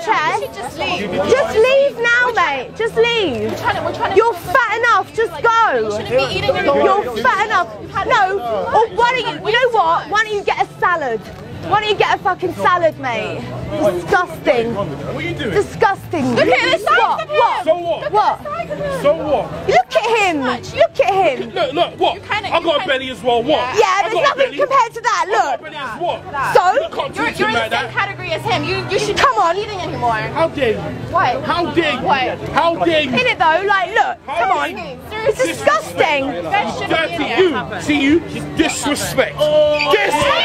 chest. Just leave. Just leave now, mate. Just leave. You're fat enough. Just go. You shouldn't be eating anymore. You're fat enough. No. Or why don't you know what? Why don't you get a salad? Why don't you get a fucking salad, mate? Disgusting. What are you doing? Disgusting. Look at the size of him. What? So what? What? So what? Look at him. Look at him. Look, what? I got a belly as well, what? Yeah, there's nothing compared to that. I got a Look. belly as what? So? You can't You're treat him in the like same that. category as him. You should Come on. not be eating anymore. How dare you? What? How dare you? What? How dare you? In it though, like, look. Come on. It's disgusting. You guys shouldn't be in Dirty there. you. See you? Disrespect. Disrespect.